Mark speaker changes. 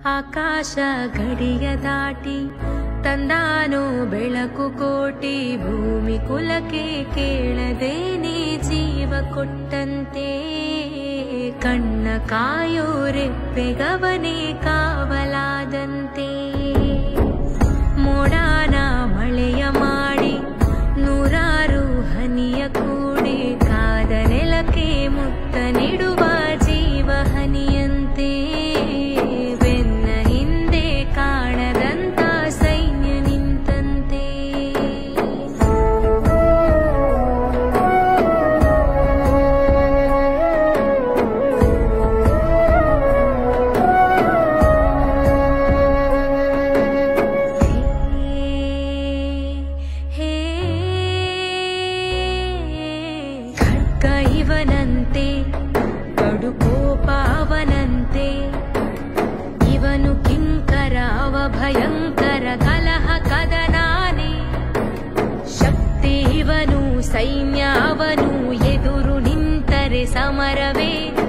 Speaker 1: ಆಕಾಶ ಗಡಿಯ ದಾಟಿ ತಂದಾನೋ ಬೆಳಕು ಕೋಟಿ ಭೂಮಿ ಕುಲಕ್ಕೆ ಕೇಳದೇನೆ ಜೀವ ಕೊಟ್ಟಂತೆ ಕಣ್ಣ ಕಾಯೋ ರೆಪ್ಪೆಗವನೇ ಕಾವಲಾದಂತೆ ಮೋಡಾನ ಮಳೆಯ ಮಾಡಿ ನೂರಾರು ಹನಿಯ ಕೂಡಿ ಕಾದ ನೆಲಕ್ಕೆ ಮುತ್ತ ನೀಡುವ ಜೀವ ಹನಿಯಂತೆ ಬೆನ್ನ ಹಿಂದೆ ಕಾಣದಂತ ಸೈನ್ಯ ನಿಂತಂತೆ ಖಡ್ಗ ಇವನಂತೆ ಕಡು ಕೋಪ ಅವನಂತೆ ಇವನು ಕಿಂಕರ ಅವ ಭಯಂಕರ ಕಲಹ ಕದನಾನೆ ಶಕ್ತಿ ಇವನು ಸೈನ್ಯ ಅವನು ಎದುರು ನಿಂತರೆ ಸಮರವೇ